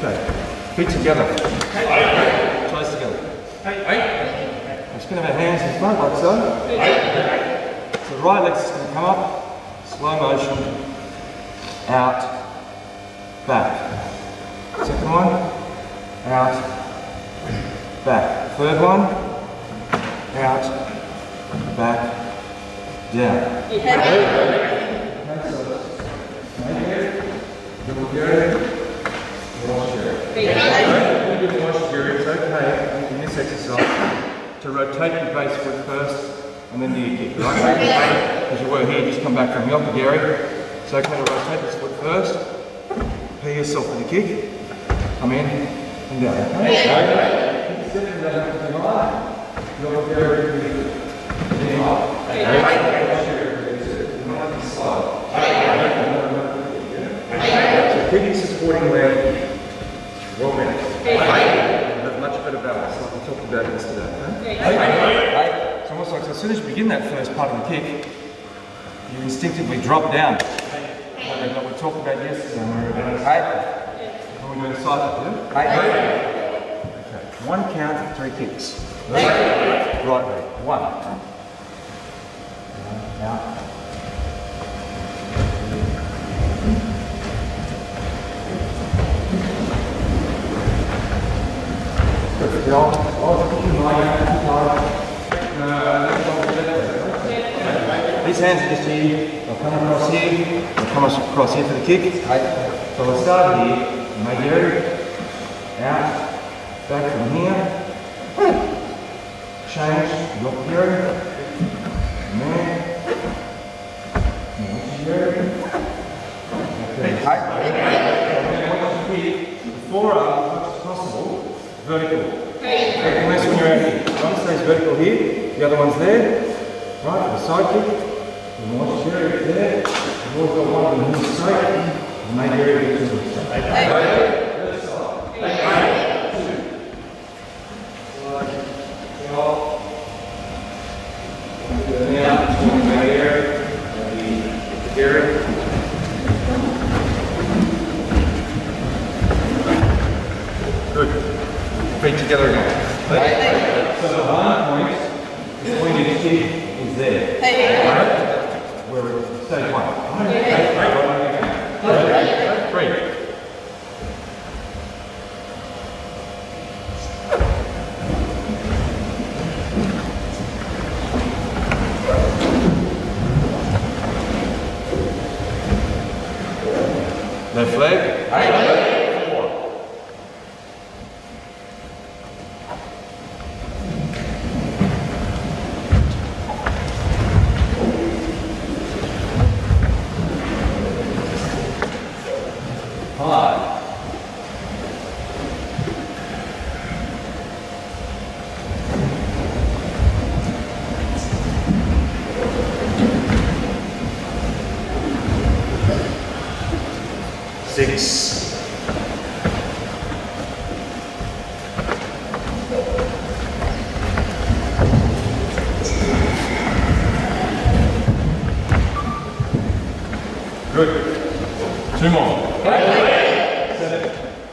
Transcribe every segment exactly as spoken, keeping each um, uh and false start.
Okay. Feet together. Toes together. We spin our hands in front like so. So the right leg's just going to come up, slow motion, out, back. Second one, out, back. Third one, out, back, down. Okay, so Mae Geri, Yoko Geri, Mawashi Geri. When you do Mawashi Geri, it's okay in this exercise to rotate your base foot first and then do your kick, right? Because you were here, just come back from Yoko Geri. It's okay to rotate this foot first, prepare yourself for the kick, come in and down. Okay? Step into that to the line. Yoko Geri, so keep your supporting leg well bent. Have much better balance, like we talked about yesterday. Okay? So almost like so as soon as you begin that first part of the kick, you instinctively drop down. Like we talked about yesterday when we were doing a when we were doing a cycle. Yeah? Okay. One count, three kicks. Right leg. One. Out. These hands are just here. They'll come across here. They'll come across here for the kick. So we'll start here. Mae Geri. Out. Back from here. Change. Yoko Geri. Man. Mawashi Geri. The forearm, as much as possible, vertical. Unless when you're out here. One stays vertical here, the other one's there. Right, the side kick. The Mawashi Geri there. We've always got one of them here straight. And Mae Geri to the side. First side. Two. Slide. Off. Now, between Mae Geri and the Geri. Good. Feet together again. So the hard point between your kick is there. Right? Where we're stage one. Three. Left leg. Four. Five. Six. Good. Two more. Seven.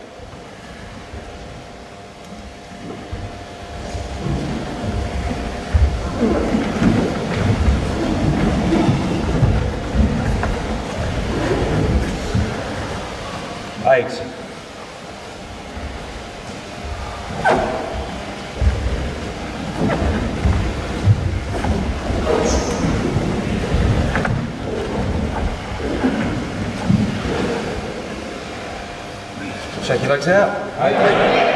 Eight. Shake your legs out.